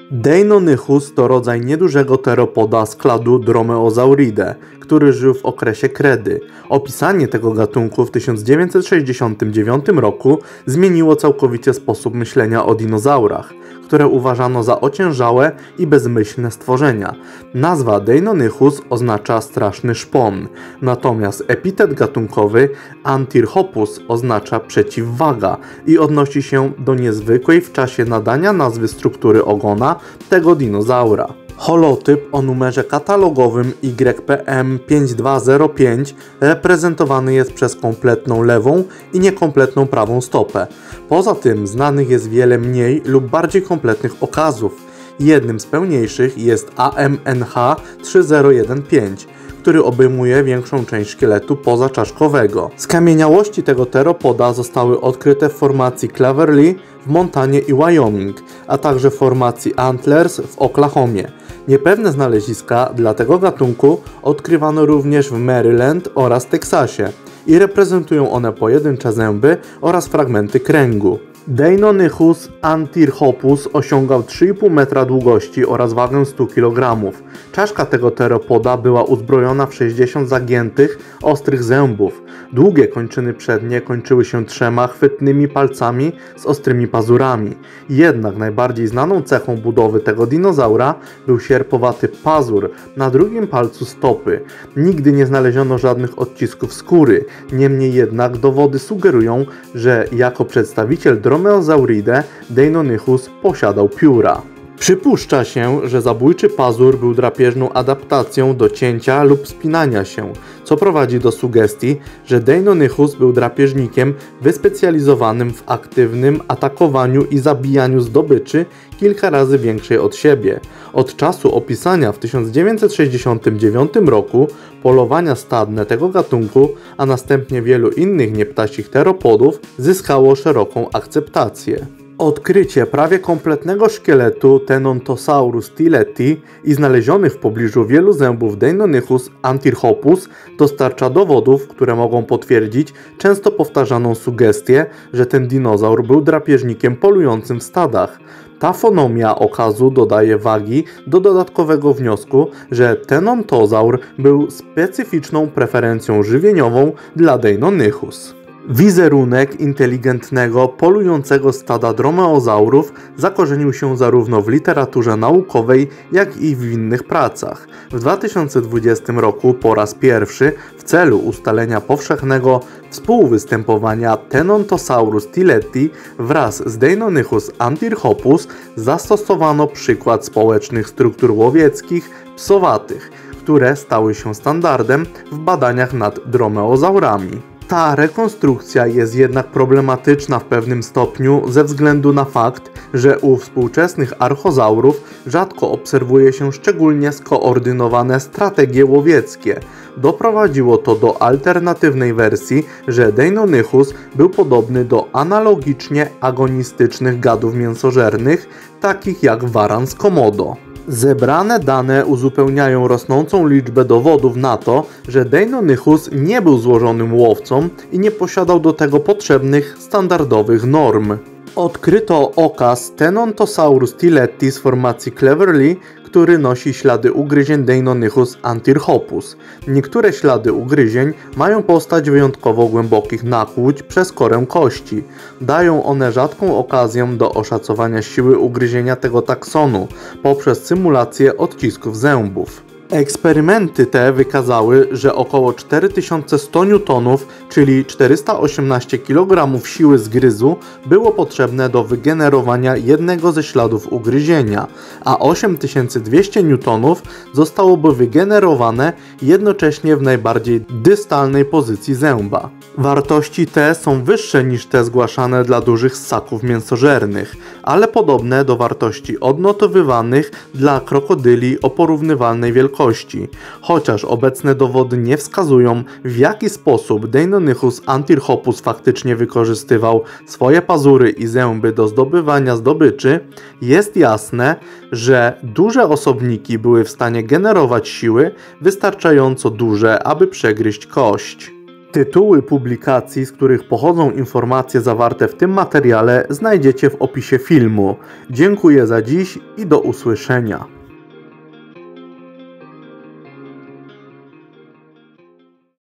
Deinonychus to rodzaj niedużego teropoda z kladu Dromaeosauridae, który żył w okresie kredy. Opisanie tego gatunku w 1969 roku zmieniło całkowicie sposób myślenia o dinozaurach, które uważano za ociężałe i bezmyślne stworzenia. Nazwa Deinonychus oznacza straszny szpon, natomiast epitet gatunkowy Antyrhopus oznacza przeciwwaga i odnosi się do niezwykłej w czasie nadania nazwy struktury ogona tego dinozaura. Holotyp o numerze katalogowym YPM5205 reprezentowany jest przez kompletną lewą i niekompletną prawą stopę. Poza tym znanych jest wiele mniej lub bardziej kompletnych okazów. Jednym z pełniejszych jest AMNH3015, który obejmuje większą część szkieletu pozaczaszkowego. Skamieniałości tego teropoda zostały odkryte w formacji Cloverleaf w Montanie i Wyoming, a także w formacji Antlers w Oklahomie. Niepewne znaleziska dla tego gatunku odkrywano również w Maryland oraz Teksasie i reprezentują one pojedyncze zęby oraz fragmenty kręgu. Deinonychus antyrhopus osiągał 3,5 metra długości oraz wagę 100 kg. Czaszka tego teropoda była uzbrojona w 60 zagiętych, ostrych zębów. Długie kończyny przednie kończyły się 3 chwytnymi palcami z ostrymi pazurami. Jednak najbardziej znaną cechą budowy tego dinozaura był sierpowaty pazur na drugim palcu stopy. Nigdy nie znaleziono żadnych odcisków skóry, niemniej jednak dowody sugerują, że jako przedstawiciel Dromaeosauridae Deinonychus posiadał pióra. Przypuszcza się, że zabójczy pazur był drapieżną adaptacją do cięcia lub spinania się, co prowadzi do sugestii, że Deinonychus był drapieżnikiem wyspecjalizowanym w aktywnym atakowaniu i zabijaniu zdobyczy kilka razy większej od siebie. Od czasu opisania w 1969 roku polowania stadne tego gatunku, a następnie wielu innych nieptasich teropodów zyskało szeroką akceptację. Odkrycie prawie kompletnego szkieletu Tenontosaurus tilleti i znalezionych w pobliżu wielu zębów Deinonychus antyrhopus dostarcza dowodów, które mogą potwierdzić często powtarzaną sugestię, że ten dinozaur był drapieżnikiem polującym w stadach. Ta fonomia okazu dodaje wagi do dodatkowego wniosku, że Tenontosaur był specyficzną preferencją żywieniową dla Deinonychus. Wizerunek inteligentnego, polującego stada dromaeozaurów zakorzenił się zarówno w literaturze naukowej, jak i w innych pracach. W 2020 roku po raz pierwszy w celu ustalenia powszechnego współwystępowania Tenontosaurus tilleti wraz z Deinonychus antyrhopus zastosowano przykład społecznych struktur łowieckich psowatych, które stały się standardem w badaniach nad dromaeozaurami. Ta rekonstrukcja jest jednak problematyczna w pewnym stopniu ze względu na fakt, że u współczesnych archozaurów rzadko obserwuje się szczególnie skoordynowane strategie łowieckie. Doprowadziło to do alternatywnej wersji, że Deinonychus był podobny do analogicznie agonistycznych gadów mięsożernych, takich jak waran z Komodo. Zebrane dane uzupełniają rosnącą liczbę dowodów na to, że Deinonychus nie był złożonym łowcą i nie posiadał do tego potrzebnych standardowych norm. Odkryto okaz Tenontosaurus tilleti z formacji Cleverly, który nosi ślady ugryzień Deinonychus antyrhopus. Niektóre ślady ugryzień mają postać wyjątkowo głębokich nakłuć przez korę kości. Dają one rzadką okazję do oszacowania siły ugryzienia tego taksonu poprzez symulację odcisków zębów. Eksperymenty te wykazały, że około 4100 N, czyli 418 kg siły zgryzu było potrzebne do wygenerowania jednego ze śladów ugryzienia, a 8200 N zostałoby wygenerowane jednocześnie w najbardziej dystalnej pozycji zęba. Wartości te są wyższe niż te zgłaszane dla dużych ssaków mięsożernych, ale podobne do wartości odnotowywanych dla krokodyli o porównywalnej wielkości. Chociaż obecne dowody nie wskazują, w jaki sposób Deinonychus antyrhopus faktycznie wykorzystywał swoje pazury i zęby do zdobywania zdobyczy, jest jasne, że duże osobniki były w stanie generować siły wystarczająco duże, aby przegryźć kość. Tytuły publikacji, z których pochodzą informacje zawarte w tym materiale, znajdziecie w opisie filmu. Dziękuję za dziś i do usłyszenia.